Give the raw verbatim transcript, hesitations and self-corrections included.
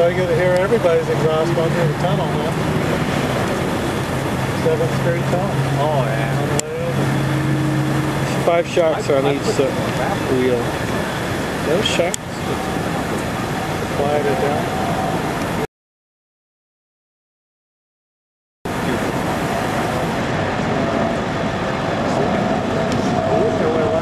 So I get to hear everybody's exhaust going through the tunnel, huh? Seventh Street tunnel. Oh, yeah. On the way over. Five shocks on each uh, wheel. No shocks. Quiet it down.